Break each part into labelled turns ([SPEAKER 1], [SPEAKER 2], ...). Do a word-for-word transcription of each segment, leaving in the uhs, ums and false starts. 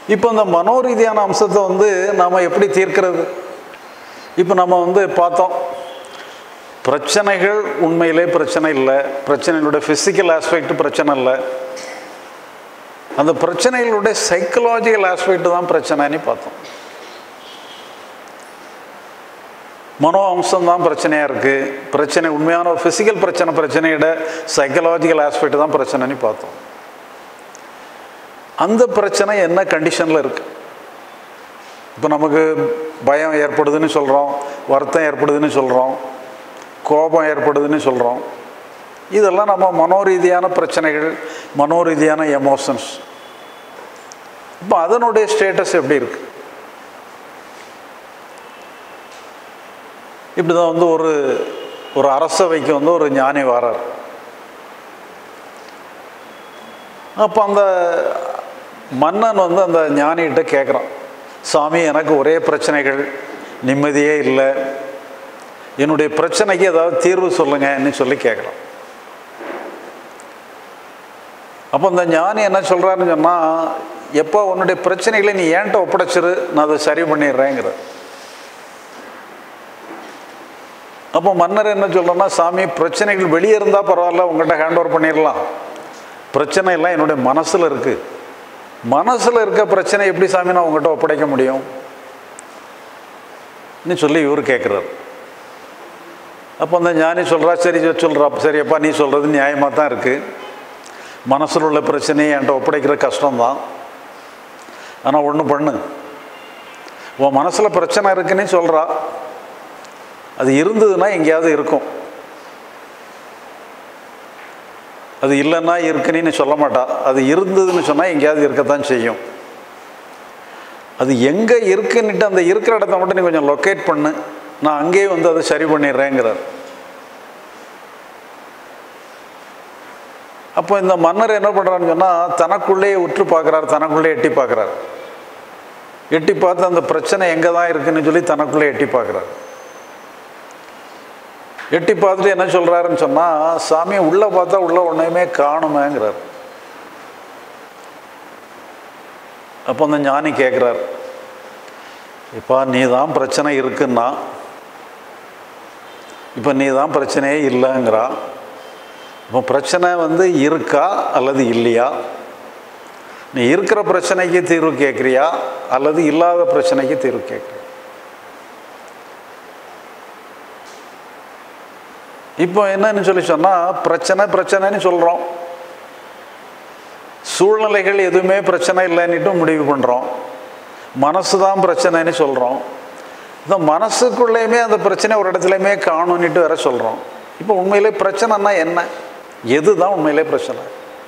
[SPEAKER 1] இப்போ இந்த மனோரீதியான அம்சத்தை வந்து நாம் எப்படி தீர்க்கிறது? இப்போ நம்ம வந்து பார்த்தோம், பிரச்சனைகள் உண்மையிலே பிரச்சனை இல்லை, பிரச்சனைகளுடைய ஃபிசிக்கல் ஆஸ்பெக்ட் பிரச்சனை இல்லை, அந்த பிரச்சனைகளுடைய சைக்கலாஜிக்கல் ஆஸ்பெக்ட் தான் பிரச்சனைன்னு பார்த்தோம். மனோ அம்சம்தான் பிரச்சனையாக இருக்குது. பிரச்சனை உண்மையான ஃபிசிக்கல் பிரச்சனை பிரச்சனையோட சைக்கலாஜிக்கல் ஆஸ்பெக்ட் தான் பிரச்சனைன்னு பார்த்தோம். அந்த பிரச்சனை என்ன கண்டிஷனில் இருக்குது? இப்போ நமக்கு பயம் ஏற்படுதுன்னு சொல்கிறோம், வருத்தம் ஏற்படுதுன்னு சொல்கிறோம், கோபம் ஏற்படுதுன்னு சொல்கிறோம். இதெல்லாம் நம்ம மனோரீதியான பிரச்சனைகள், மனோரீதியான எமோஷன்ஸ். இப்போ அதனுடைய ஸ்டேட்டஸ் எப்படி இருக்குது? இப்படி தான் வந்து ஒரு ஒரு அரசவைக்கு வந்து ஒரு ஞானி வரார். அப்போ அந்த மன்னன் வந்து அந்த ஞானிகிட்ட கேட்குறான், சாமி எனக்கு ஒரே பிரச்சனைகள், நிம்மதியே இல்லை, என்னுடைய பிரச்சனைக்கு ஏதாவது தீர்வு சொல்லுங்கன்னு சொல்லி கேட்குறான். அப்போ அந்த ஞானி என்ன சொல்கிறாருன்னு சொன்னால், எப்போ உன்னுடைய பிரச்சனைகளை நீ ஏன்ட்ட ஒப்படைச்சிரு, நான் அதை சரி பண்ணிடுறேங்கிற. அப்போ மன்னர் என்ன சொல்கிறேன்னா, சாமி பிரச்சனைகள் வெளியே இருந்தால் பரவாயில்ல, உங்கள்கிட்ட ஹேண்ட் ஓவர் பண்ணிடலாம், பிரச்சனை எல்லாம் என்னுடைய மனசில் இருக்குது, மனசில் இருக்க பிரச்சனை எப்படி சாமி நான் உங்கள்கிட்ட ஒப்படைக்க முடியும் சொல்லி இவர் கேட்குறாரு. அப்போ அந்த ஞானி சொல்கிறா, சரி சொல்கிறா, சரியப்பா நீ சொல்கிறது நியாயமாக தான் இருக்குது, மனசில் உள்ள பிரச்சனையை என்கிட்ட ஒப்படைக்கிற கஷ்டம்தான், ஆனால் ஒன்று பண்ணு, உன் மனசில் பிரச்சனை இருக்குன்னு சொல்கிறா, அது இருந்ததுன்னா எங்கேயாவது இருக்கும், அது இல்லைன்னா இருக்குன்னு சொல்ல மாட்டா, அது இருந்ததுன்னு சொன்னால் எங்கேயாவது இருக்கத்தான் செய்யும். அது எங்கே இருக்குன்னுட்டு அந்த இருக்கிற இடத்த மட்டும் நீ கொஞ்சம் லொக்கேட் பண்ணு, நான் அங்கேயே வந்து அதை சரி பண்ணிடுறேங்கிறார். அப்போ இந்த மன்னர் என்ன பண்ணுறான்னு சொன்னால், தனக்குள்ளேயே உற்று பார்க்குறார், தனக்குள்ளே எட்டி பார்க்குறார். எட்டி பார்த்து அந்த பிரச்சனை எங்கே தான் இருக்குன்னு சொல்லி தனக்குள்ளே எட்டி பார்க்குறார். எட்டி பார்த்துட்டு என்ன சொல்கிறாருன்னு சொன்னால், சாமி உள்ளே பார்த்தா உள்ளே ஒன்றையுமே காணுமேங்கிறார். அப்போ அந்த ஞானி கேட்குறார், இப்போ நீ தான் பிரச்சனை இருக்குன்னா, இப்போ நீ தான் பிரச்சனையே இல்லைங்கிறா, இப்போ பிரச்சனை வந்து இருக்கா அல்லது இல்லையா? நீ இருக்கிற பிரச்சனைக்கு தீர்வு கேட்குறியா அல்லது இல்லாத பிரச்சனைக்கு தீர்வு கேட்குறியா? இப்போ என்னன்னு சொல்லி சொன்னால், பிரச்சனை பிரச்சனைன்னு சொல்கிறோம், சூழ்நிலைகள் எதுவுமே பிரச்சனை இல்லைன்னுட்டு முடிவு பண்ணுறோம், மனசு தான் பிரச்சனைன்னு சொல்கிறோம், இந்த மனசுக்குள்ளேயுமே அந்த பிரச்சனை ஒரு இடத்துலையுமே காணும்னுட்டு வேற சொல்கிறோம். இப்போ உண்மையிலே பிரச்சனைன்னா என்ன? எது தான் உண்மையிலே பிரச்சனை?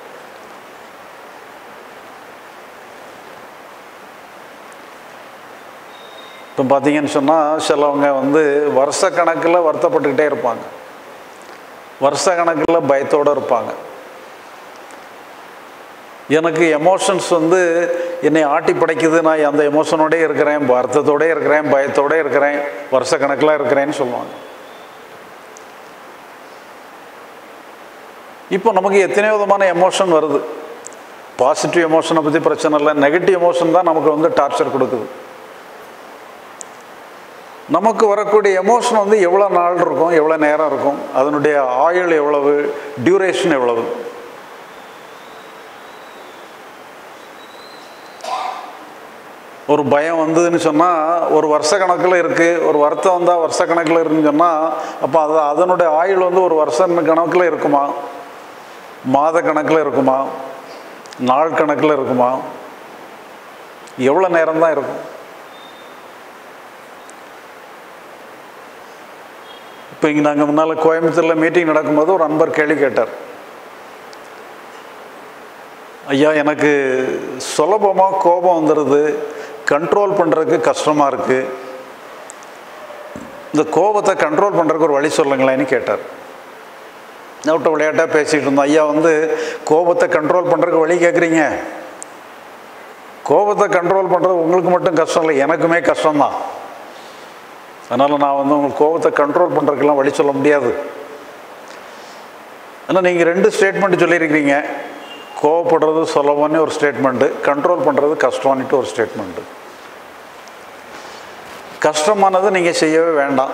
[SPEAKER 1] இப்போ பார்த்தீங்கன்னு சொன்னால், சிலவங்க வந்து வருஷ கணக்கில் வருத்தப்பட்டுக்கிட்டே இருப்பாங்க, வருஷ கணக்கில் பயத்தோடு இருப்பாங்க. எனக்கு எமோஷன்ஸ் வந்து என்னை ஆட்டி படைக்குது, நான் அந்த எமோஷனோடே இருக்கிறேன், வருத்தத்தோடே இருக்கிறேன், பயத்தோடே இருக்கிறேன், வருஷ கணக்கில் இருக்கிறேன்னு சொல்லுவாங்க. இப்போ நமக்கு எத்தனை விதமான எமோஷன் வருது. பாசிட்டிவ் எமோஷனை பற்றி பிரச்சனை இல்லை, நெகட்டிவ் எமோஷன் தான் நமக்கு வந்து டார்ச்சர் கொடுக்குது. நமக்கு வரக்கூடிய எமோஷன் வந்து எவ்வளோ நாள் இருக்கும், எவ்வளோ நேரம் இருக்கும், அதனுடைய ஆயுள் எவ்வளவு, டியூரேஷன் எவ்வளவு. ஒரு பயம் வந்ததுன்னு சொன்னால் ஒரு வருஷ கணக்கில் இருக்குது, ஒரு வருத்தம் வந்தால் வருஷ கணக்கில் இருக்குன்னு சொன்னால், அப்போ அது அதனுடைய ஆயுள் வந்து ஒரு வருஷ கணக்கில் இருக்குமா, மாத கணக்கில் இருக்குமா, நாள் கணக்கில் இருக்குமா, எவ்வளோ நேரம்தான் இருக்கும்? இப்போ இங்கே நாங்கள் முன்னால் கோயம்புத்தூரில் மீட்டிங் நடக்கும்போது ஒரு அன்பர் கேள்வி கேட்டார், ஐயா எனக்கு சுலபமாக கோபம் வந்துடுது, கண்ட்ரோல் பண்ணுறதுக்கு கஷ்டமாக இருக்குது, இந்த கோபத்தை கண்ட்ரோல் பண்ணுறதுக்கு ஒரு வழி சொல்லுங்களேன்னு கேட்டார். நோட்ட விளையாட்டாக பேசிகிட்டு இருந்தோம், ஐயா வந்து கோபத்தை கண்ட்ரோல் பண்ணுறதுக்கு வழி கேட்குறீங்க, கோபத்தை கண்ட்ரோல் பண்ணுறது உங்களுக்கு மட்டும் கஷ்டம் இல்லை, எனக்குமே கஷ்டம்தான், அதனால் நான் வந்து உங்களுக்கு கோபத்தை கண்ட்ரோல் பண்ணுறதுக்கெல்லாம் வழி சொல்ல முடியாது. ஆனால் நீங்கள் ரெண்டு ஸ்டேட்மெண்ட் சொல்லியிருக்கிறீங்க, கோவப்படுறது சுலபம்னு ஒரு ஸ்டேட்மெண்ட்டு, கண்ட்ரோல் பண்ணுறது கஷ்டம்னுட்டு ஒரு ஸ்டேட்மெண்ட்டு. கஷ்டமானது நீங்கள் செய்யவே வேண்டாம்.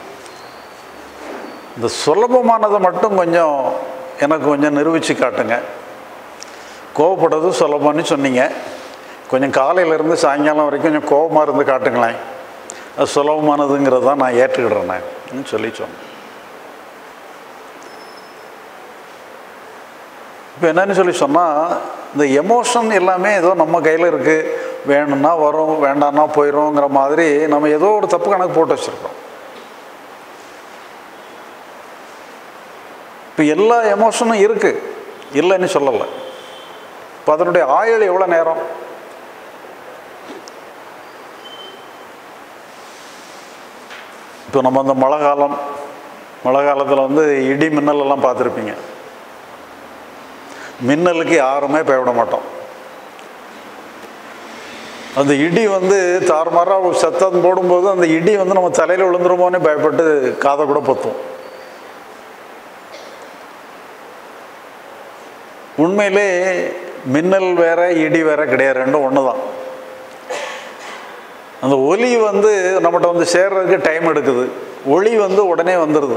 [SPEAKER 1] இந்த சுலபமானதை மட்டும் கொஞ்சம் எனக்கு கொஞ்சம் நிரூபித்து காட்டுங்க. கோவப்படுறது சுலபம்னு சொன்னீங்க, கொஞ்சம் காலையிலேருந்து சாயங்காலம் வரைக்கும் கொஞ்சம் கோபமாக இருந்து காட்டுங்களேன், அது சுலபமானதுங்கிறது தான் நான் ஏற்றுக்கிடுறேன்னு சொல்லி சொன்னேன். இப்போ என்னன்னு சொல்லி சொன்னால், இந்த எமோஷன் எல்லாமே ஏதோ நம்ம கையில் இருக்குது, வேணும்னா வரும், வேண்டாம்னா போயிடும்ங்கிற மாதிரி நம்ம ஏதோ ஒரு தப்பு கணக்கு போட்டு வச்சுருக்கோம். இப்போ எல்லா எமோஷனும் இருக்குது, இல்லைன்னு சொல்லலை. இப்போ அதனுடைய ஆயுள் எவ்வளோ நேரம்? இப்போ நம்ம அந்த மழை காலம், மழை காலத்தில் வந்து இடி மின்னல் எல்லாம் பார்த்துருப்பீங்க. மின்னலுக்கு யாருமே பயப்பட மாட்டோம். அந்த இடி வந்து தாறுமாறாக சத்தம் போடும்போது அந்த இடி வந்து நம்ம தலையில் விழுந்துருமோன்னு பயப்பட்டு காதை கூட பொத்தும். உண்மையிலே மின்னல் வேற இடி வேற கிடையாது, ரெண்டும் ஒன்று தான். அந்த ஒலி வந்து நம்மகிட்ட வந்து சேர்றதுக்கு டைம் எடுக்குது, ஒளி வந்து உடனே வந்துடுது.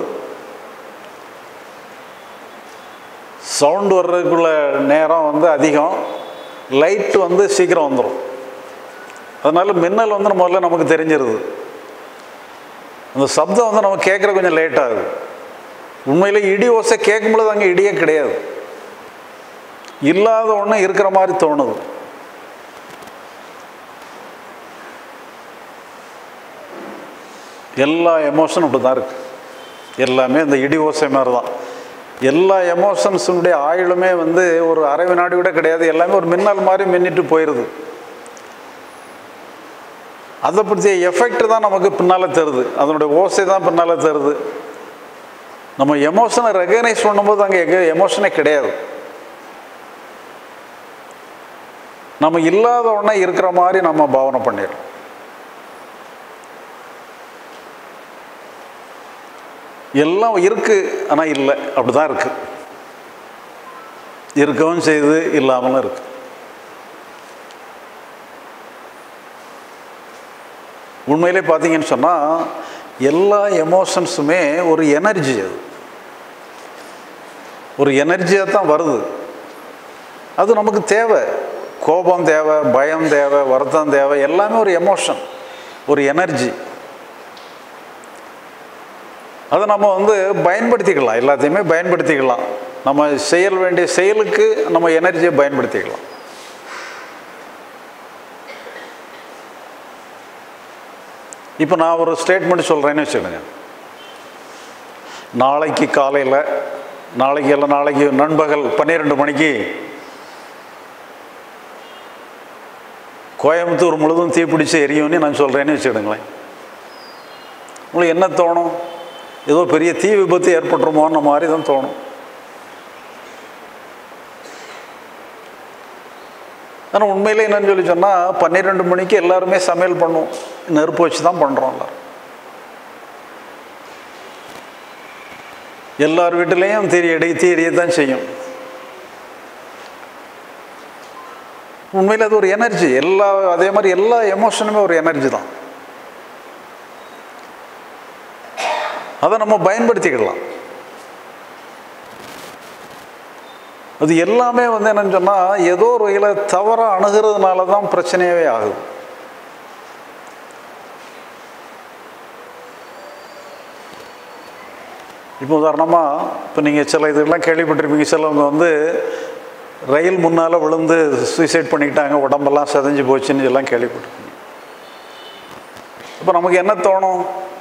[SPEAKER 1] சவுண்டு வர்றதுக்குள்ள நேரம் வந்து அதிகம், லைட்டு வந்து சீக்கிரம் வந்துடும். அதனால மின்னல் வந்து முதல்ல நமக்கு தெரிஞ்சிருது, அந்த சப்தம் வந்து நம்ம கேட்குற கொஞ்சம் லேட் ஆகுது. உண்மையிலே இடி ஓசை கேட்கும்பொழுது அங்கே இடியே கிடையாது, இல்லாத ஒன்று இருக்கிற மாதிரி தோணுது. எல்லா எமோஷனும் அப்படி தான் இருக்குது, எல்லாமே இந்த இடி ஓசை மாதிரி தான். எல்லா எமோஷன்ஸுடைய ஆயுளுமே வந்து ஒரு அரை வினாடி கூட கிடையாது, எல்லாமே ஒரு மின்னல் மாதிரி மின்னிட்டு போயிடுது. அதை பற்றிய எஃபெக்ட் தான் நமக்கு பின்னால் தருது, அதனுடைய ஓசை தான் பின்னால் தருது. நம்ம எமோஷனை ரெகனைஸ் பண்ணும்போது அங்கே எங்கே எமோஷனே கிடையாது, நம்ம இல்லாத ஒன்றா இருக்கிற மாதிரி நம்ம பாவனை பண்ணிடுறோம். எல்லாம் இருக்கு ஆனால் இல்லை, அப்படிதான் இருக்கு. இருக்கவும் செய்து, இல்லாமலும் இருக்கு. உண்மையிலே பார்த்தீங்கன்னு சொன்னால் எல்லா எமோஷன்ஸுமே ஒரு எனர்ஜி, அது ஒரு எனர்ஜியாக தான் வருது. அது நமக்கு தேவை. கோபம் தேவை, பயம் தேவை, வருத்தம் தேவை, எல்லாமே ஒரு எமோஷன், ஒரு எனர்ஜி. அதை நம்ம வந்து பயன்படுத்திக்கலாம், எல்லாத்தையுமே பயன்படுத்திக்கலாம். நம்ம செய்ய வேண்டிய செயலுக்கு நம்ம எனர்ஜியை பயன்படுத்திக்கலாம். இப்போ நான் ஒரு ஸ்டேட்மெண்ட் சொல்கிறேன்னு வச்சுக்கோங்க. நாளைக்கு காலையில், நாளைக்கு இல்லை நாளைக்கு நண்பகல் பன்னிரெண்டு மணிக்கு கோயம்புத்தூர் முழுதும் தீப்பிடிச்சு எரியும்னு நான் சொல்கிறேன்னு வச்சுக்கிடுங்களேன். உங்களுக்கு என்ன தோணும்? ஏதோ பெரிய தீ விபத்து ஏற்பட்டுருமோன்ற மாதிரி தான் தோணும். ஆனால் உண்மையிலே என்னன்னு சொல்லி சொன்னால், பன்னிரெண்டு மணிக்கு எல்லாருமே சமையல் பண்ணுவோம், நெருப்பு வச்சு தான் பண்ணுறோம். எல்லாரும் எல்லார் வீட்டிலையும் தீ எடி தீ எரிய தான் செய்யும். உண்மையில் அது ஒரு எனர்ஜி. எல்லா அதே மாதிரி எல்லா எமோஷனுமே ஒரு எனர்ஜி தான். அதை நம்ம பயன்படுத்திக்கலாம். அது எல்லாமே வந்து என்னன்னு சொன்னால், ஏதோ ஒரு வகையில் தவறாக அணுகிறதுனால தான் பிரச்சனையாகவே ஆகுது. இப்போ உதாரணமாக, இப்போ நீங்கள் சில இதெல்லாம் கேள்விப்பட்டிருப்பீங்க, சிலவங்க வந்து ரயில் முன்னால் விழுந்து சூசைட் பண்ணிக்கிட்டாங்க, உடம்பெல்லாம் செதஞ்சு போச்சுன்னு எல்லாம் கேள்விப்பட்டிருப்பீங்க. இப்போ நமக்கு என்ன தோணும்?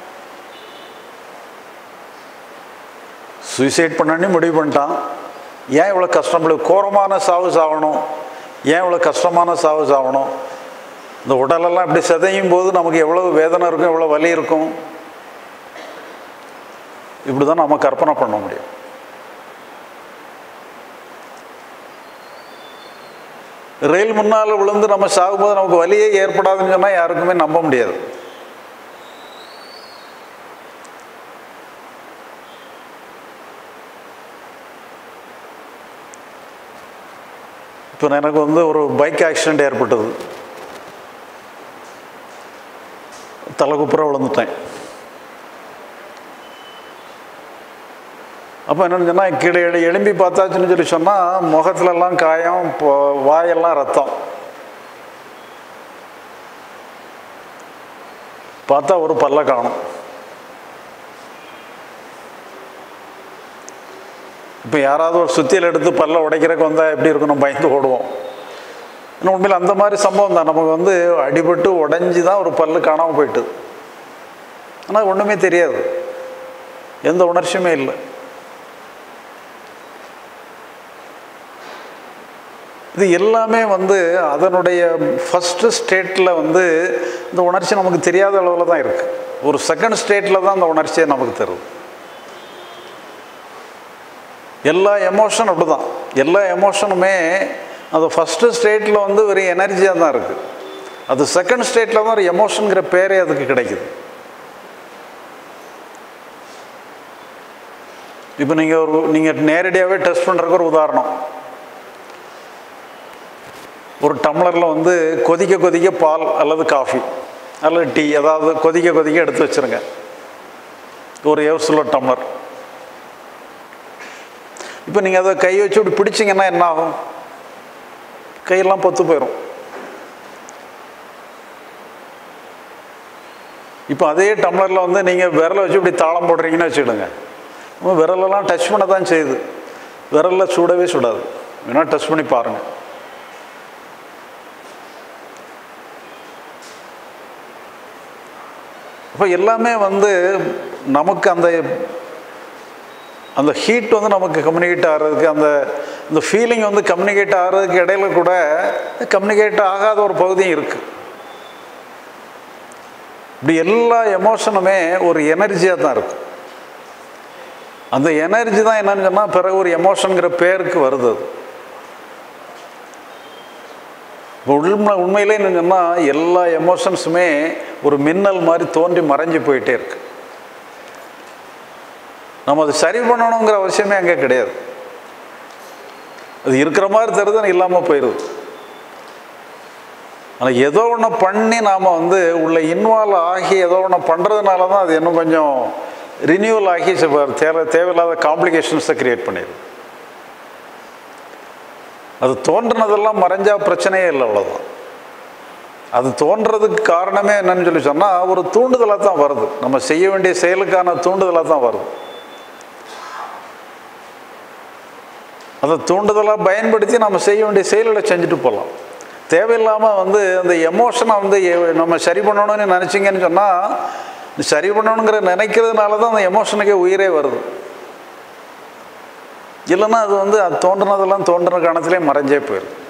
[SPEAKER 1] சூசைட் பண்ணி முடிவு பண்ணிட்டான், ஏன் இவ்வளோ கஷ்டப்படு, கோரமான சாவு சாகணும், ஏன் இவ்வளோ கஷ்டமான சாவு சாகணும்? இந்த உடலெல்லாம் இப்படி செதையும் போது நமக்கு எவ்வளோ வேதனை இருக்கும், எவ்வளோ வலி இருக்கும். இப்படி தான் நம்ம கற்பனை பண்ண முடியும். ரயில் முன்னால் விழுந்து நம்ம சாகும்போது நமக்கு வலியே ஏற்படாதுன்னு சொன்னால் யாருக்குமே நம்ப முடியாது. இப்போ எனக்கு வந்து ஒரு பைக் ஆக்சிடெண்ட் ஏற்பட்டது, தலைகுப்புற விழுந்துட்டேன். அப்போ என்னென்னு சொன்னால் கீழே எழு எலும்பி பார்த்தாச்சுன்னு சொல்லி சொன்னால் முகத்துலலாம் காயம், வாயெல்லாம் ரத்தம். பார்த்தா ஒரு பல்ல காணும். இப்போ யாராவது ஒரு சுத்தியில் எடுத்து பல்ல உடைக்கிறக்கு வந்தால் எப்படி இருக்கணும், பயந்து ஓடுவோம். இன்னும் உண்மையில் அந்த மாதிரி சம்பவம் தான். நமக்கு வந்து அடிபட்டு உடஞ்சி தான் ஒரு பல்லு காணாமல் போயிட்டு, ஆனால் ஒன்றுமே தெரியாது, எந்த உணர்ச்சியுமே இல்லை. இது எல்லாமே வந்து அதனுடைய ஃபஸ்ட்டு ஸ்டேட்டில் வந்து இந்த உணர்ச்சி நமக்கு தெரியாத அளவில் தான் இருக்குது. ஒரு செகண்ட் ஸ்டேட்டில் தான் அந்த உணர்ச்சியை நமக்கு தருது. எல்லா எமோஷன் அப்படி தான். எல்லா எமோஷனுமே அது ஃபஸ்ட்டு ஸ்டேட்டில் வந்து ஒரு எனர்ஜியாக தான் இருக்குது. அது செகண்ட் ஸ்டேட்டில் தான் ஒரு எமோஷனுங்கிற பேரே அதுக்கு கிடைக்குது. இப்போ நீங்கள் ஒரு நீங்கள் நேரடியாகவே டெஸ்ட் பண்ணுறதுக்கு ஒரு உதாரணம், ஒரு டம்ளரில் வந்து கொதிக்க கொதிக்க பால் அல்லது காஃபி அல்லது டீ ஏதாவது கொதிக்க கொதிக்க எடுத்து வச்சுருங்க, ஒரு எவர்சுலோ டம்ளர். இப்போ நீங்கள் அதை கை வச்சு இப்படி பிடிச்சிங்கன்னா என்ன ஆகும்? கையெல்லாம் பொத்து போயிடும். இப்போ அதே டம்ளரில் வந்து நீங்கள் விரலை வச்சு இப்படி தாளம் போடுறீங்கன்னு வச்சுக்கிடுங்க, விரலெல்லாம் டச் பண்ண தான் செய்யுது, விரலில் சுடவே சுடாது. வேணால் டச் பண்ணி பாருங்கள். அப்போ எல்லாமே வந்து நமக்கு அந்த அந்த ஹீட் வந்து நமக்கு கம்யூனிகேட் ஆகிறதுக்கு, அந்த இந்த ஃபீலிங் வந்து கம்யூனிகேட் ஆகிறதுக்கு இடையில கூட கம்யூனிகேட் ஆகாத ஒரு பகுதியும் இருக்குது. இப்படி எல்லா எமோஷனுமே ஒரு எனர்ஜியாக தான் இருக்கும். அந்த எனர்ஜி தான் என்னன்னு சொன்னால் பிறகு ஒரு எமோஷனுங்கிற பேருக்கு வருது. இப்போ உண்மை உண்மையிலே என்னன்னு சொன்னால் எல்லா எமோஷன்ஸுமே ஒரு மின்னல் மாதிரி தோன்றி மறைஞ்சு போயிட்டே இருக்கு. நம்ம அதை சரி பண்ணணுங்கிற அவசியமே அங்கே கிடையாது. அது இருக்கிற மாதிரி தருதுன்னு இல்லாமல் போயிடுது. ஆனால் ஏதோ ஒன்று பண்ணி நாம் வந்து உள்ள இன்வால்வ் ஆகி ஏதோ ஒன்று பண்ணுறதுனால தான் அது இன்னும் கொஞ்சம் ரினியூவல் ஆகி தேவை தேவையில்லாத காம்ப்ளிகேஷன்ஸை க்ரியேட் பண்ணிடுது. அது தோன்றினதெல்லாம் மறைஞ்சால் பிரச்சனையே இல்லை, அவ்வளோதான். அது தோன்றதுக்கு காரணமே என்னன்னு சொல்லி சொன்னால் ஒரு தூண்டுதலாக தான் வருது, நம்ம செய்ய வேண்டிய செயலுக்கான தூண்டுதலாக தான் வருது. அதை தூண்டுதலாக பயன்படுத்தி நம்ம செய்ய வேண்டிய செயல்களை செஞ்சுட்டு போகலாம். தேவையில்லாமல் வந்து அந்த எமோஷனை வந்து நம்ம சரி பண்ணணும்னு நினச்சிங்கன்னு சொன்னால் சரி பண்ணணுங்கிற நினைக்கிறதுனால தான் அந்த எமோஷனுக்கே உயிரே வருது. இல்லைன்னா அது வந்து அது தோன்றினதெல்லாம் தோன்றின காரணத்திலே மறைஞ்சே போயிடும்.